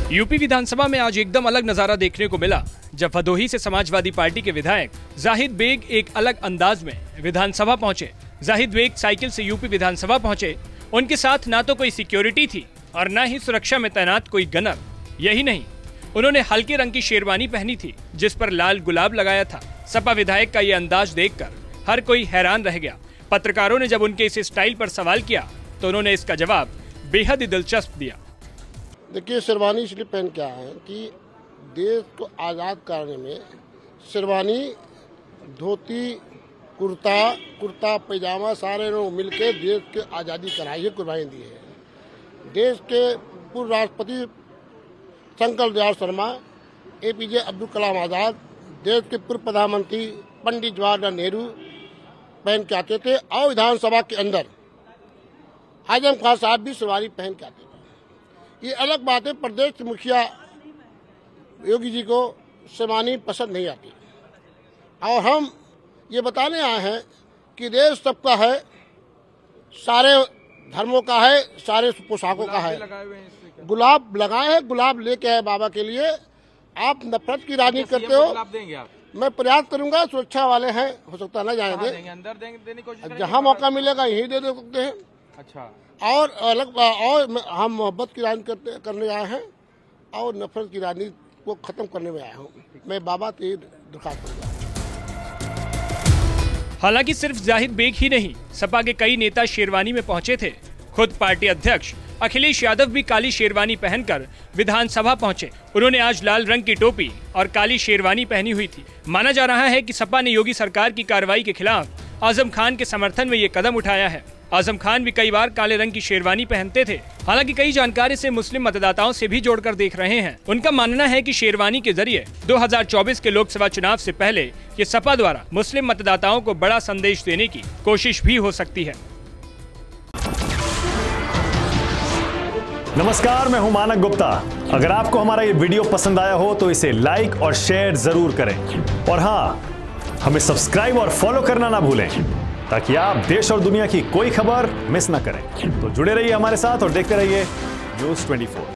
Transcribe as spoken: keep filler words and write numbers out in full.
UP विधानसभा में आज एकदम अलग नजारा देखने को मिला, जब भदोही से समाजवादी पार्टी के विधायक जाहिद बेग एक अलग अंदाज में विधानसभा पहुंचे। जाहिद बेग साइकिल से यूपी विधानसभा पहुंचे। उनके साथ ना तो कोई सिक्योरिटी थी और न ही सुरक्षा में तैनात कोई गनर। यही नहीं, उन्होंने हल्के रंग की शेरवानी पहनी थी जिस पर लाल गुलाब लगाया था। सपा विधायक का ये अंदाज देखकर हर कोई हैरान रह गया। पत्रकारों ने जब उनके इस स्टाइल पर सवाल किया तो उन्होंने इसका जवाब बेहद ही दिलचस्प दिया। देखिए, शेरवानी इसलिए पहन के आए हैं कि देश को आज़ाद करने में शेरवानी, धोती, कुर्ता कुर्ता पैजामा सारे लोग मिलकर देश के आज़ादी कराई है, कुर्बानी दी है। देश के पूर्व राष्ट्रपति Shankar Dayal Sharma, A P J Abdul Kalam Azad, देश के पूर्व प्रधानमंत्री पंडित जवाहरलाल नेहरू पहन के आते थे और विधानसभा के अंदर आजम खान साहब भी शेरवानी पहन के आते थे। ये अलग बात है, प्रदेश के मुखिया योगी जी को शेरवानी पसंद नहीं आती और हम ये बताने आए हैं कि देश सबका है, सारे धर्मों का है, सारे पोशाकों का है। गुलाब लगाए हैं, गुलाब लेके आए बाबा के लिए। आप नफरत की राजनीति करते हो, मैं प्रयास करूंगा। सुरक्षा वाले हैं, हो सकता ना जाने दें, अंदर देने की कोशिश करेंगे, जहां मौका मिलेगा यही दे दे सकते हैं। अच्छा, और अलग और हम मोहब्बत की राजनीति करते करने आए हैं और नफरत की राजनीति को खत्म करने में आया हूँ। मैं बाबा से दरखास्त करूंगा। हालांकि सिर्फ जाहिद बेग ही नहीं, सपा के कई नेता शेरवानी में पहुंचे थे। खुद पार्टी अध्यक्ष अखिलेश यादव भी काली शेरवानी पहनकर विधानसभा पहुंचे। उन्होंने आज लाल रंग की टोपी और काली शेरवानी पहनी हुई थी। माना जा रहा है कि सपा ने योगी सरकार की कार्रवाई के खिलाफ आजम खान के समर्थन में ये कदम उठाया है। आजम खान भी कई बार काले रंग की शेरवानी पहनते थे। हालांकि कई जानकार इसे मुस्लिम मतदाताओं से भी जोड़कर देख रहे हैं। उनका मानना है कि शेरवानी के जरिए दो हज़ार चौबीस के लोकसभा चुनाव से पहले ये सपा द्वारा मुस्लिम मतदाताओं को बड़ा संदेश देने की कोशिश भी हो सकती है। नमस्कार, मैं हूं मानक गुप्ता। अगर आपको हमारा ये वीडियो पसंद आया हो तो इसे लाइक और शेयर जरूर करें और हाँ, हमें सब्सक्राइब और फॉलो करना ना भूलें ताकि आप देश और दुनिया की कोई खबर मिस ना करें। तो जुड़े रहिए हमारे साथ और देखते रहिए न्यूज़ चौबीस।